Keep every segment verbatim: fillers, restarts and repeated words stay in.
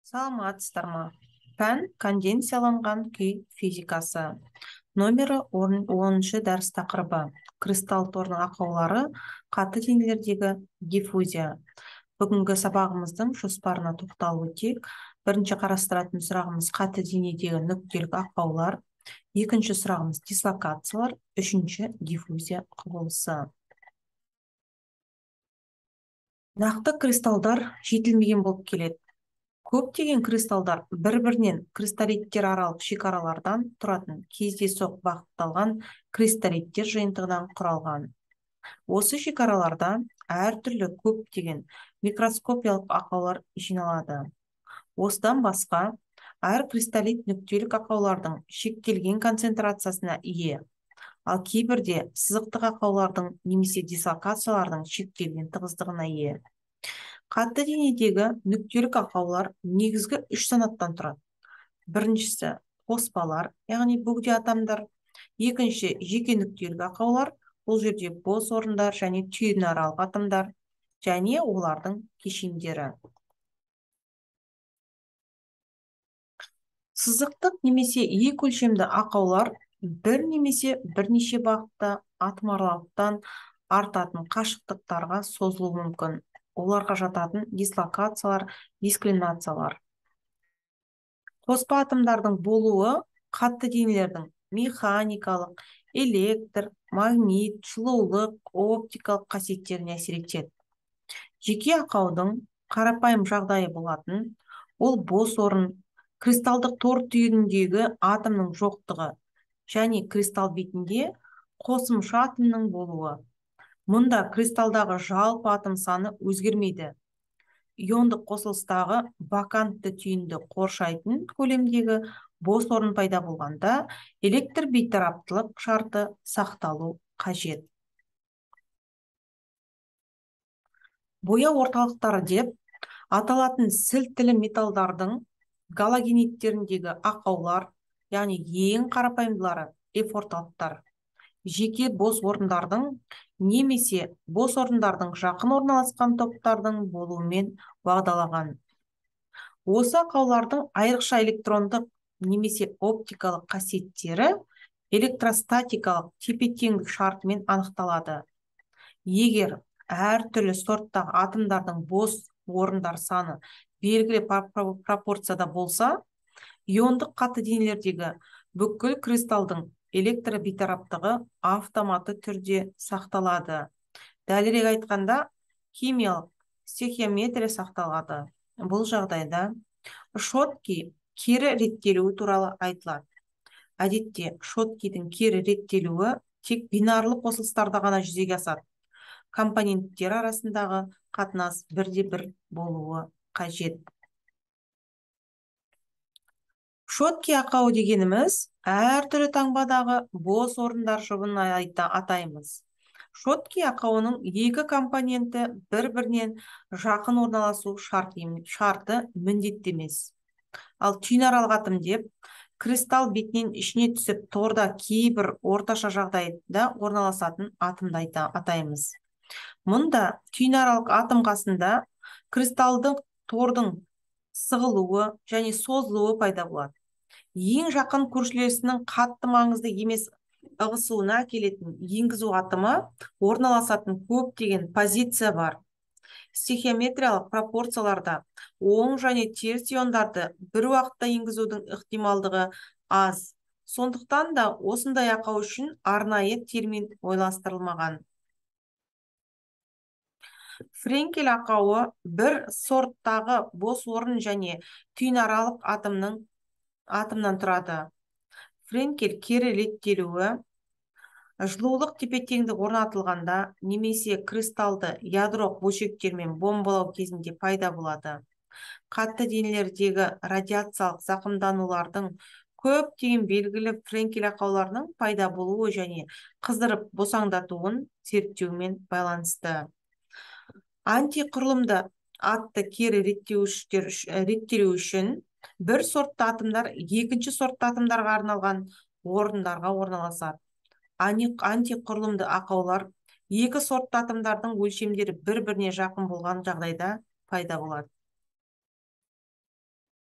Саламатсыздар ма? Пән конденсияланған күй физикасы. Номері оныншы дәріс тақырыбы. Кристалл торының ақаулары, қатты денелердегі диффузия. Бүгінгі сабағымыздың жоспарына тоқталып өтейік. Бірінші қарастыратын сұрағымыз қатты денедегі нүктелік ақаулар. Екінші сұрағымыз дислокациялар. Үшінші диффузия құбылысы. Нақты кристалдар жетілмеген болып келеді. Көптеген кристалдар бір-бірінен кристаллиттер аралық шекаралардан тұратын кездейсоқ бағытталған кристаллиттер жиынтығынан құралған. Осы шекараларда әртүрлі көптеген микроскопиялық ақаулар жиналады. Осыдан басқа, әр кристаллит нүктелік ақаулардың шектелген концентрациясына ие, ал кейбірде сызықтық ақаулардың немесе дислокациялардың шектелген тығыздығына ие. Қатты денедегі нүктелік ақаулар негізгі үш санаттан тұрады. Біріншісі қоспалар, яғни бөгде атомдар. Екінші жеке нүктелік ақаулар, бұл жерде бос орындар және түйінаралық атомдар, және олардың кешендері. Сызықтық немесе екі өлшемді ақаулар бір немесе бірнеше бағытта атомаралықтан артатын қашықтықтарға созылуы мүмкін. Оларға жататын дислокациялар, дисклинациялар. Қоспа атомдардың болуы қатты денелердің механикалық, электр, магнит, жылулық, оптикалық қасиеттеріне әсер етеді. Жеке ақаудың қарапайым жағдайы болатын, ол бос орын, кристалдық тор түйініндегі атомның жоқтығы және кристалл бетінде қосымша атомның болуы. Мұнда кристалдағы жалпы атом саны өзгермейді. Иондық қосылыстағы вакантты түйінді қоршайтын көлемдегі бос орын пайда болғанда электр бейтараптылық шарты сақталу қажет. Бояу орталықтары деп аталатын сілтілі металдардың галогениттеріндегі ақаулар, яғни ең қарапайымдылары F орталықтар, жеке бос орындардың немесе бос орындардың жақын орналасқан топтардың болуымен бағдалаған. Осы ақаулардың айрықша электрондық немесе оптикалық қасиеттері электростатикалық тепе-теңдік шартымен анықталады. Егер әртүрлі сорттағы атомдардың бос орындар саны белгілі пропорцияда болса, иондық қатты денелердегі бүкіл кристалдың электробейтараптығы автоматты түрде сақталады. Дәлірек айтқанда, химиялық стехиометрия сақталады. Бұл жағдайда Шотки кері реттелуі туралы айтылады. Әдетте Шоткидің кері реттелуі тек бинарлы қосылыстарда ғана жүзеге асады. Компоненттер арасындағы қатынас бірде бір болуы қажет. Шотки ақауы дегеніміз әртүрлі таңбадағы бос орындар жұбын атаймыз. Шотки ақауының екі компоненті бір-бірінен жақын орналасу шарты міндетті емес. Ал түйінаралық атом деп кристалл бетінен ішіне түсіп торда кейбір орташа жағдайда орналасатын атомды атаймыз. Мұнда түйінаралық атом қасында кристалдың тордың сығылуы және созылуы пайда болады. Ең жақын көршілесінің қатты маңызды емес ығысуына келетін енгізу атомы орналасатын көптеген позиция бар. Стехиометриялық пропорцияларда оң және теріс иондарды бір уақытта енгізудің ықтималдығы аз. Сондықтан да осындай ақау үшін арнайы термин ойластырылмаған. Френкель ақауы бір сорттағы бос орын және түйінаралық атомның атомнан тұрады. Френкель кері реттелуі жылулық тепе-теңдік орнатылғанда немесе кристалды ядролық бөлшектермен бомбалау кезінде пайда болады. Қатты денелердегі радиациялық зақымданулардың көптеген белгілі френкель ақауларының пайда болуы және қыздырып босаңдатуын зерттеумен байланысты. Антиқұрылымды атты кері реттелу үшін бір сортты атомдар екінші сортты атомдарға арналған орындарға орналасады. Антиқұрылымды ақаулар екі сортты атомдардың өлшемдері бір-біріне жақын болған жағдайда пайда болады.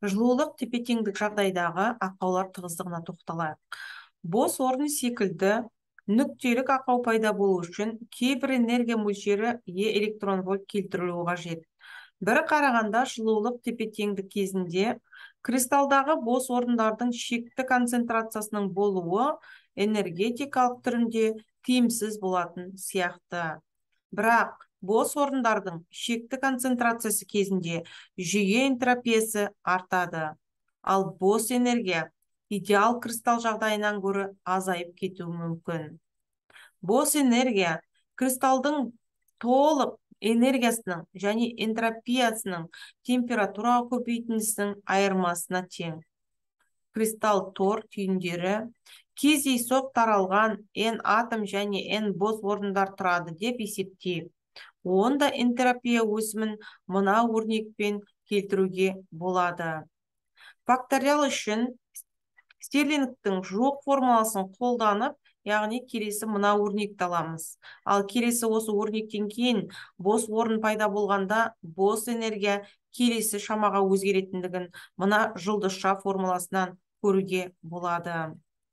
жылулық тепе-теңдік жағдайдағы ақаулар тығыздығына тоқталайық. Бос орын секілді нүктелік ақау пайда болу үшін кейбір энергия мөлшері Е электрон вольт келтірілуі қажет. Бір қарағанда жылулық тепе-теңдік кезінде кристалдағы бос орындардың шекті концентрациясының болуы энергетикалық түрінде тиімсіз болатын сияқты. Бірақ бос орындардың шекті концентрациясы кезінде жүйе энтропиясы артады. Ал бос энергия идеал кристалл жағдайынан гөрі азайып кетуі мүмкін. Бос энергия кристалдың толық энергиясының және энтропиясының температура көбейтіндісінің айырмасына тең. Кристалл тор түйіндері кездейсоқ таралған N атом және N бос орындар тұрады деп есептейік. Онда энтропия өсімін мына өрнекпен келтіруге болады. Факториал үшін Стерлингтің жоқ формуласын қолданып, яғни келесі мына өрнекті аламыз. Ал келесі осы өрнектен кейін бос орын пайда болғанда бос энергия келесі шамаға өзгеретіндігін мына жұлдызша формуласынан көруге болады.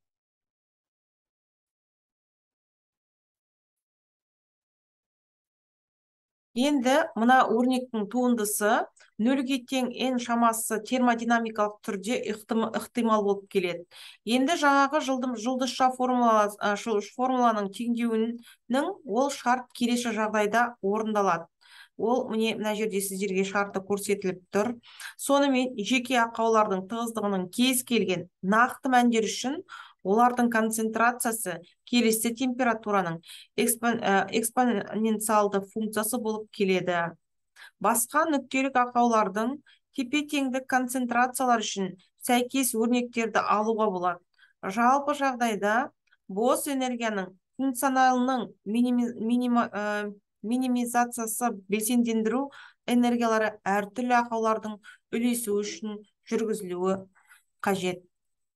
Енді мына өрнектің туындысы нөлге тең N шамасы термодинамикалық түрде ықтимал болып келеді. Енді жаңағы жұлдызша формуланың теңдеуінің ол шарт келесі жағдайда орындалады. Ол міне мына жерде сіздерге шарты көрсетіліп тұр. Сонымен жеке ақаулардың тығыздығының кез келген нақты мәндер үшін олардың концентрациясы келесі температураның экспоненциалды функциясы болып келеді. Басқа нүктелік ақаулардың тепе-теңдік концентрациялар үшін сәйкес өрнектерді алуға болады. Жалпы жағдайда бос энергияның функционалының минимизациясы белсендендіру энергиялары әртүрлі ақаулардың үлесі үшін жүргізілуі қажет.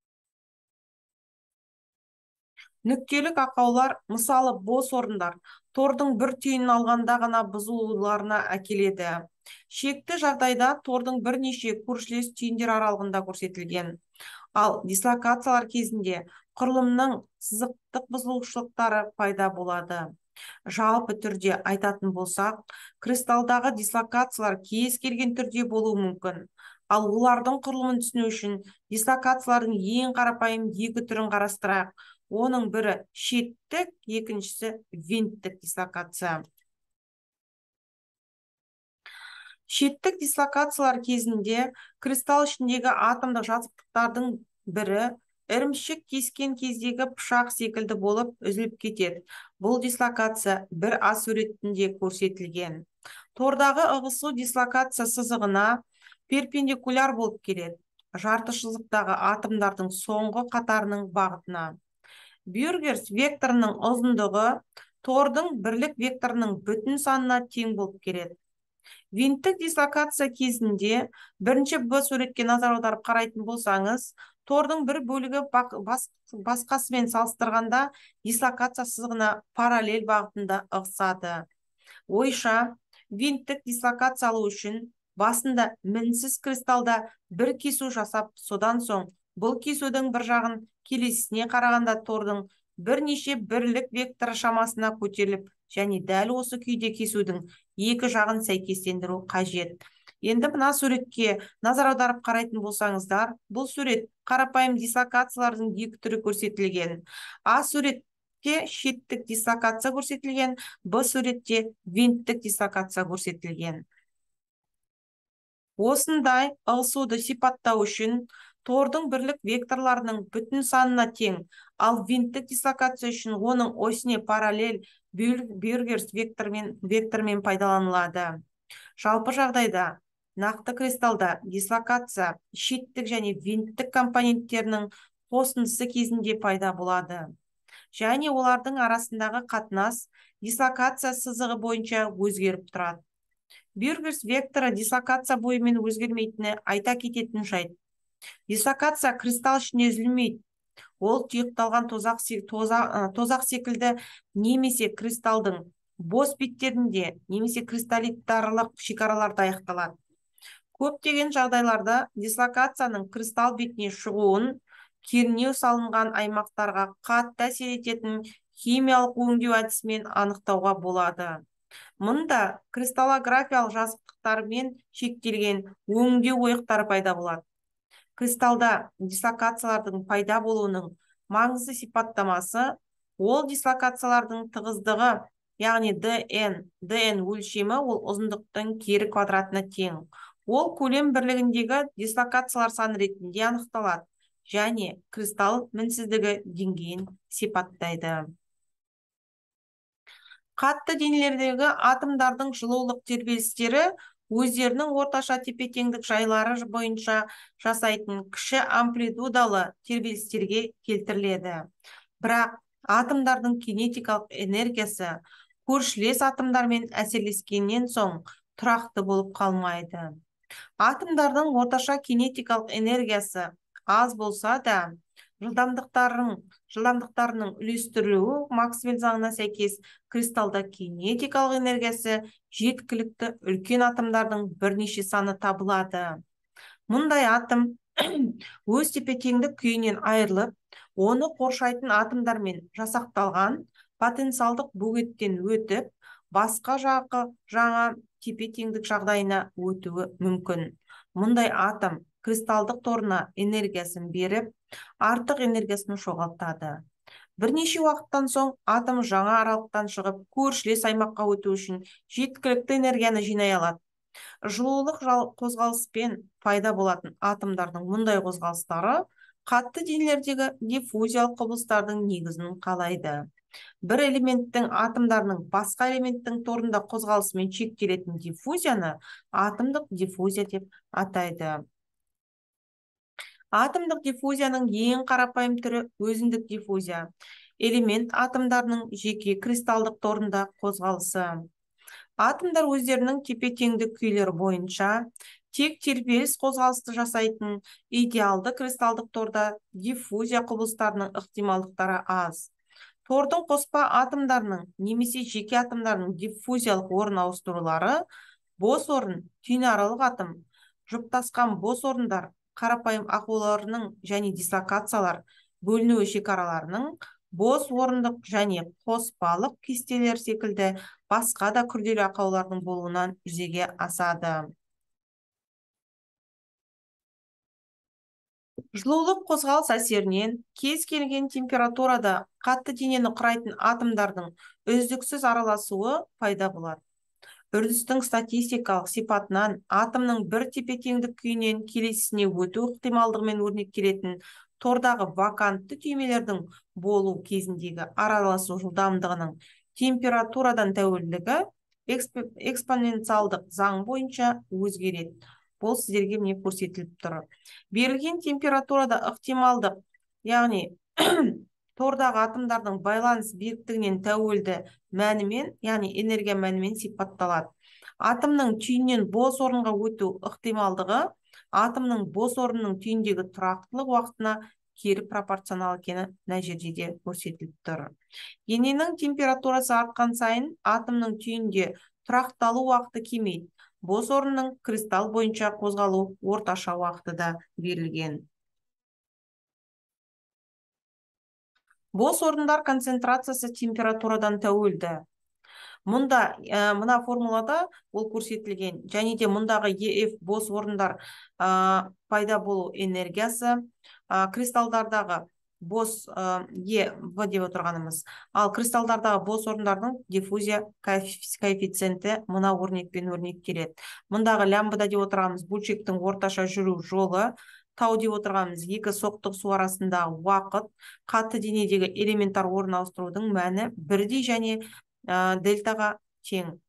Нүктелік ақаулар, мысалы бос орындар, тордың бір түйінін алғанда ғана бұзылуларына әкеледі. Шекті жағдайда тордың бірнеше көршілес түйіндер аралығында көрсетілген. Ал дислокациялар кезінде құрылымның сызықтық бұзылушылықтары пайда болады. Жалпы түрде айтатын болсақ, кристалдағы дислокациялар кез келген түрде болуы мүмкін. Ал олардың құрылымын түсіну үшін дислокациялардың ең қарапайым екі түрін қарастырайық. Оның бірі шеттік, екіншісі винттік дислокация. Шеттік дислокациялар кезінде кристалл ішіндегі атомдық жазықтықтардың бірі ірімшік кескен кездегі пышақ секілді болып үзіліп кетеді. Бұл дислокация бір А суретінде көрсетілген. Тордағы ығысу дислокация сызығына перпендикуляр болып келеді. Жартышылықтағы атомдардың соңғы қатарының бағытына. Бюргерс векторының ұзындығы тордың бірлік векторының бүтін санына тең болып келеді. Винттік дислокация кезінде бірінші Б суретке назар аударып қарайтын болсаңыз, тордың бір бөлігі басқасымен салыстырғанда дислокация сызығына параллель бағытында ығысады. Ойша, винттік дислокация алу үшін басында мінсіз кристалда бір кесу жасап, содан соң бұл кесудің бір жағын келесісіне қарағанда тордың бірнеше бірлік векторы шамасына көтеріліп, және дәл осы күйде кесудің екі жағын сәйкестендіру қажет. Енді мына суретке назар аударып қарайтын болсаңыздар, бұл сурет қарапайым дислокациялардың екі түрі көрсетілген. А суретте шеттік дислокация көрсетілген, Б суретте винттік дислокация көрсетілген. Осындай ығысуды сипаттау үшін тордың бірлік векторларының бүтін санына тең, ал винттік дислокация үшін оның осіне параллель Бюргерс вектормен пайдаланылады. Жалпы жағдайда нақты кристалда дислокация шеттік және винттік компоненттерінің қосындысы кезінде пайда болады. Және олардың арасындағы қатынас дислокация сызығы бойынша өзгеріп тұрады. Бюргерс векторы дислокация бойымен өзгермейтіні айта кететін жайт. Дислокация кристалл ішіне үзілмейді. Ол тұйықталған тозақ, тозақ, тозақ секілді немесе кристалдың бос беттерінде немесе кристаллиттарлық шекараларда аяқталады. Көптеген жағдайларда дислокацияның кристалл бетіне шығуын кернеу салынған аймақтарға қатты әсер ететін химиялық өңдеу әдісімен анықтауға болады. Мұнда кристаллографиялық жазықтықтармен шектелген өңдеу ойықтары пайда болады. Кристалда дислокациялардың пайда болуының маңызды сипаттамасы ол дислокациялардың тығыздығы, яғни dn. dn өлшемі ол ұзындықтың кері квадратына тең. Ол көлем бірлігіндегі дислокациялар саны ретінде анықталады және кристалл мінсіздігі деңгейін сипаттайды. Қатты денелердегі атомдардың жылулық тербелістері өздерінің орташа тепе-теңдік жайлары бойынша жасайтын кіші амплитудалы тербелістерге келтіріледі. Бірақ атомдардың кинетикалық энергиясы көршілес атомдармен әсерлескеннен соң тұрақты болып қалмайды. Атомдардың орташа кинетикалық энергиясы аз болса да, жылдамдықтарының жылдамдықтарының үлестірілуі Максвелл заңына сәйкес кристалда кинетикалық энергиясы жеткілікті үлкен атомдардың бірнеше саны табылады. Мұндай атом өз тепе-теңдік күйінен айырылып, оны қоршайтын атомдармен жасақталған потенциалдық бөгеттен өтіп, басқа жағы жаңа тепе-теңдік жағдайына өтуі мүмкін. Мұндай атом кристалдық торына энергиясын беріп, артық энергиясын жоғалтады. Бірнеше уақыттан соң атом жаңа аралықтан шығып, көршілес аймаққа өту үшін жеткілікті энергияны жинай алады. Жылулық қозғалыспен пайда болатын атомдардың мұндай қозғалыстары қатты денелердегі диффузиялық құбылыстардың негізін қалайды. Бір элементтің атомдарының басқа элементтің торында қозғалысымен шектелетін диффузияны атомдық диффузия деп атайды. Атомдық диффузияның ең қарапайым түрі өзіндік диффузия. Элемент атомдарының жеке кристалдық торында қозғалысы. Атомдар өздерінің тепе-теңдік күйлері бойынша тек тербеліс қозғалысты жасайтын идеалды кристалдық торда диффузия құбылыстарының ықтималдықтары аз. Тордың қоспа атомдарының немесе жеке атомдарының диффузиялық орын ауыстырулары, бос орын, түйінаралық атом, жұптасқан бос орындар, қарапайым ақауларының және дислокациялар бөлінуі шекараларының, бос орындық және қоспалық кестелер секілді басқа да күрделі ақаулардың болуынан жүзеге асады. Жылулық қозғалыс әсерінен кез келген температурада қатты денені құрайтын атомдардың үздіксіз араласуы пайда болады. Үрдістің статистикалық сипатынан атомның бір тепе-теңдік күйінен келесісіне өту ықтималдығымен өрнектелетін тордағы вакантты түймелердің болу кезіндегі араласу жылдамдығының температурадан тәуелдігі экспоненциалдық заң бойынша өзгереді. Бұл сіздерге міне көрсетіліп тұр. Берілген температурада ықтималдық, яғни тордағы атомдардың байланыс беріктігінен тәуелді мәнімен, яғни энергия мәнімен сипатталады. Атомның түйіннен бос орынға өту ықтималдығы атомның бос орынның түйіндегі тұрақтылық уақытына кері пропорционал екені мына жерде көрсетіліп тұр. Дененің температурасы артқан сайын атомның түйінде тұрақталу уақыты кемейді. Бос орынның кристалл бойынша қозғалу орташа уақыты да берілген. Бос орындар концентрациясы температурадан тәуелді. Мұнда мына формулада ол көрсетілген, және де мұндағы ЕФ бос орындар пайда болу энергиясы, кристалдардағы бос Е В деп отырғанымыз, ал кристалдардағы бос орындардың диффузия коэффициенті мына өрнекпен өрнектеледі. Мұндағы лямбда деп отырғанымыз бөлшектің орташа жүру жолы, тау деп отырғанымыз екі соқтық су арасындағы уақыт, қатты денедегі элементтар орын ауыстырудың мәні бірдей және дельтаға тең.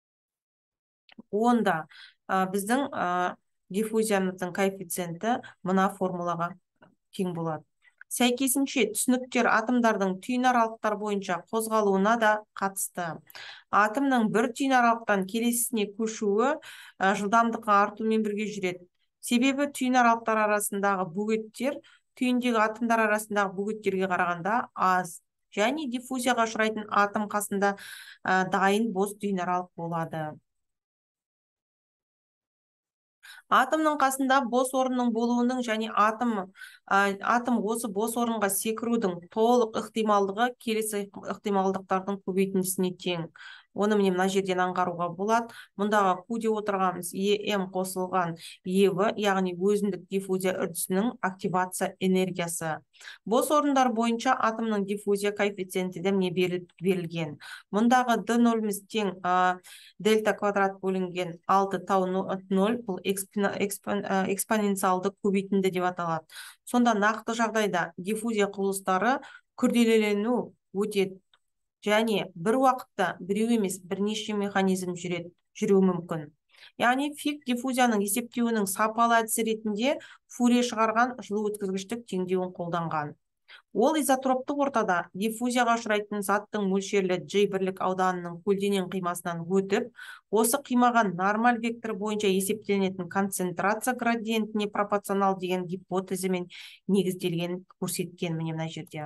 Онда біздің диффузиямыздың коэффициенті мына формулаға тең болады. Сәйкесінше түсініктер атомдардың түйін аралықтар бойынша қозғалуына да қатысты. Атомның бір түйін аралықтан келесісіне көшуі жылдамдыққа артумен бірге жүреді. Себебі түйін аралықтар арасындағы бөгеттер түйіндегі атомдар арасындағы бөгеттерге қарағанда аз, және диффузияға ұшырайтын атом қасында дайын бос түйін аралық болады. Атомның қасында бос орынның болуының және атом а, атом осы бос орынға секірудің толық ықтималдығы келесі ықтималдықтардың көбейтіндісіне тең. Оны міне мына жерден аңғаруға болады. Мұндағы Q деп отырғанымыз Em қосылған Ev, яғни өзіндік диффузия үрдісінің активация энергиясы. Бос орындар бойынша атомның диффузия коэффициенті де міне берілген. Мұндағы д нөліміз тең а, дельта квадрат бөлінген алты тау нөл, бұл экспоненциалды көбейтінді деп аталады. Сонда нақты жағдайда диффузия құбылыстары күрделелену өтеді және бір уақытта біреу емес бірнеше механизм жүреді, жүруі мүмкін. Яғни Фиг диффузияның есептеуінің сапалы әдісі ретінде Фурье шығарған жылу өткізгіштік теңдеуін қолданған. Ол изотроптық ортада диффузияға ұшырайтын заттың мөлшерлі G бірлік ауданының көлденең қимасынан өтіп, осы қимаға нормаль вектор бойынша есептелінетін концентрация градиентіне пропорционал деген гипотезімен негізделген көрсеткен міне мына жерде.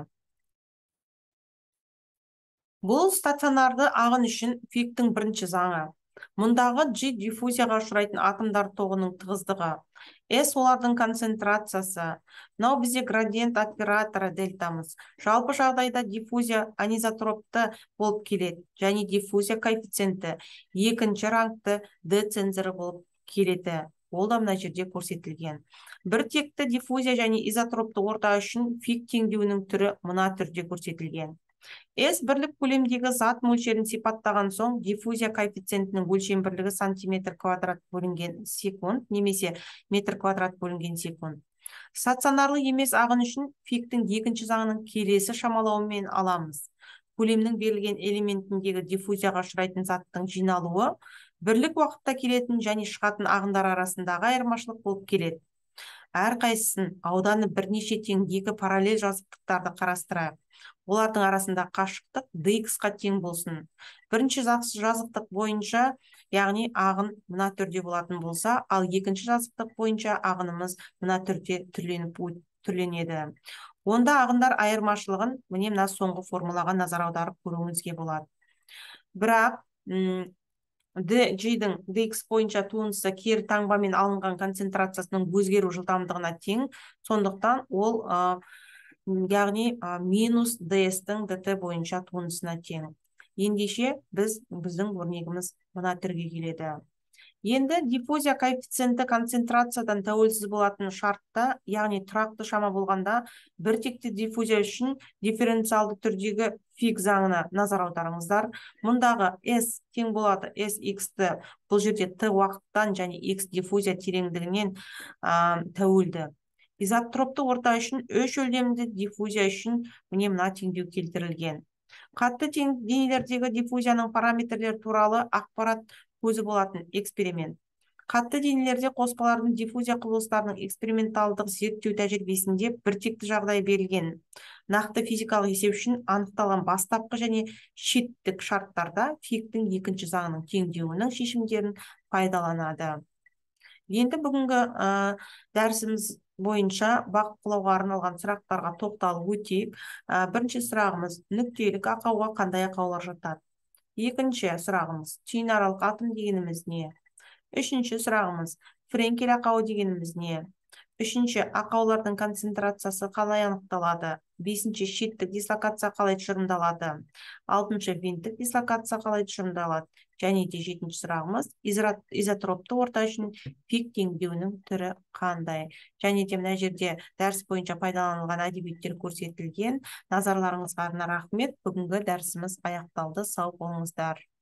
Бұл стационарды ағын үшін Фигтің бірінші заңы. Мұндағы G диффузияға ұшырайтын атомдар тоғының тығыздығы. S олардың концентрациясы. Мынау бізде градиент операторы дельтамыз. Жалпы жағдайда диффузия анизотропты болып келеді және диффузия коэффициенті екінші рангты D цензоры болып келеді. Ол да мына жерде көрсетілген. Бір текті диффузия және изотропты орта үшін Фиг теңдеуінің түрі мына түрде көрсетілген. S бірлік көлемдегі зат мөлшерін сипаттаған соң диффузия коэффициентінің өлшем бірлігі сантиметр квадрат бөлінген секунд немесе метр квадрат бөлінген секунд. Стационарлы емес ағын үшін Фигтің екінші заңының келесі шамалауымен аламыз. Көлемнің берілген элементіндегі диффузияға ұшырайтын заттың жиналуы бірлік уақытта келетін және шығатын ағындар арасындағы айырмашылық болып келеді. Әрқайсысын ауданы бірнеше тең екі параллель жазықтықтарды қарастырайық. Олардың арасында қашықтық dx-қа тең болсын. Бірінші жазықтық бойынша, яғни ағын мына түрде болатын болса, ал екінші жазықтық бойынша ағынымыз мына түрде түрленеді. Онда ағындар айырмашылығын міне мына соңғы формулаға назар аударып көруіңізге болады. Бірақ G-дің dx бойынша туындысы кері таңбамен алынған концентрациясының өзгеру жылдамдығына тең, сондықтан ол яғни минус ds-дің dt бойынша туындысына тең. Ендеше біз біздің өрнегіміз мына түрге келеді. Енді диффузия коэффициенті концентрациядан тәуелсіз болатын шартта, яғни тұрақты шама болғанда, бір текті диффузия үшін дифференциалды түрдегі Фиг заңына назар аударыңыздар. Мұндағы S тең болады Sx-ті, бұл жерде Т уақыттан және X диффузия тереңдігінен тәуелді. Изотропты орта үшін үш өлемді диффузия үшін міне мына теңдеу келтірілген. Қатты денелердегі диффузияның параметрлері туралы ақпарат көзі болатын эксперимент. Қатты денелерде қоспалардың диффузия құбылыстарының эксперименталдық зерттеу тәжірибесінде бір текті жағдай берілген. Нақты физикалық есеп үшін анықталған бастапқы және шеттік шарттарда Фигтің екінші заңының теңдеуінің шешімдерін пайдаланады. Енді бүгінгі дәрісіміз бойынша бақылауға арналған сұрақтарға тоқталып өтейік. Бірінші сұрағымыз: нүктелік ақауға қандай ақаулар жатады? Екінші сұрағымыз: түйінаралық атом дегеніміз не? Үшінші сұрағымыз: Френкель ақауы дегеніміз не? Үшінші, ақаулардың концентрациясы қалай анықталады? Бесінші, шеттік дислокация қалай тұжырымдалады? Алтыншы, винттік дислокация қалай тұжырымдалады? Және де жетінші сұрағымыз: изотропты орта үшін Фиг теңдеуінің түрі қандай? Және де мына жерде дәріс бойынша пайдаланылған әдебиеттер көрсетілген. Назарларыңызға рахмет. Бүгінгі дәрісіміз аяқталды. Сау болыңыздар.